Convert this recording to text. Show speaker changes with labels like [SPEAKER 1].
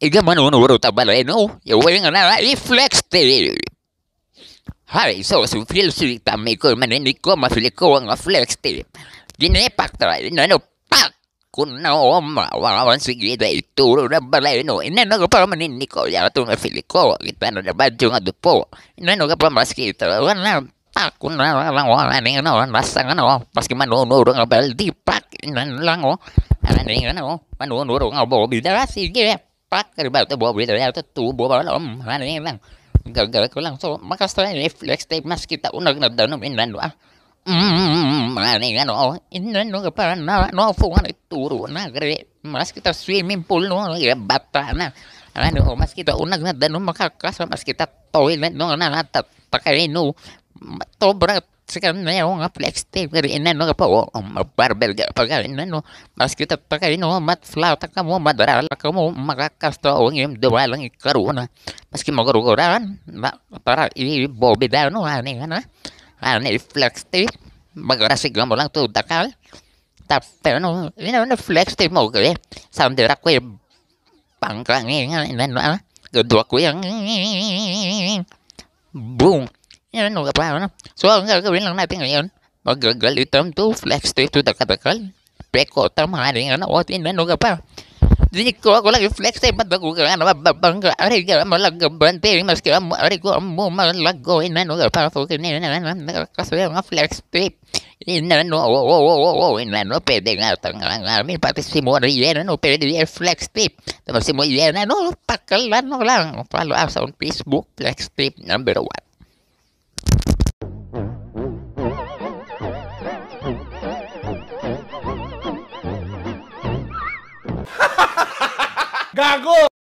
[SPEAKER 1] Iga manunuro tabale no. Yo wen na reflex te. Hai so su fil su ta me ko maneni ko ma fil ko nga flex te. Gine pak tra no pak kun no ma wa wan sige de tu ro bale no. Ina no pa maneni ko ya tu nga fil ko kita no da baju nga du po. Ina no pa mas kita wan na pak kun na lang wa ni no rasa no pas ki manunuro nga bal di pak ina lang o. Ani no manunuro nga bo bi da sige pak ka ba to bo bi da tu bo ba lo ani lang. Gagal ko lang. So, makastra reflex tape mas kita unag na daw ng inlan wa. Mani ano, inlan no para na no fu ano turo na gre. Mas kita swimming pool no, bata na. Ano, mas kita unag na daw makakasa mas kita toilet no na takay no. Tobra sekarang na yung flex tape gre inan no po. Barbel ga pag inan no. Mas kita takay no mat flow taka mo madara ka mo makakastra o ngim dua lang ikaru na. Meski mau guru-guran, para ini bobi dah no ani kan, ani flex tape, bagara sih gambar lang tuh takal, tapi no, ini flex tape mau ke, sambil aku pangkang ini no, kedua aku yang boom, ini no apa no, soal enggak bilang naik pengen, bagal hitam tuh flex tape tuh takal, peko tamah ini kan, oh ini no apa. Jadi ko lagi flex tape mat ko kan bang ari ga malag bante mas ka ari ko mo malag go ina no para fo ni na kaso nga flex tape ina no ina no pede nga tang mi pati si mo ari no pede flex tape tapos si mo no pakalan no lang follow us on Facebook flex tape number 1.
[SPEAKER 2] Gago!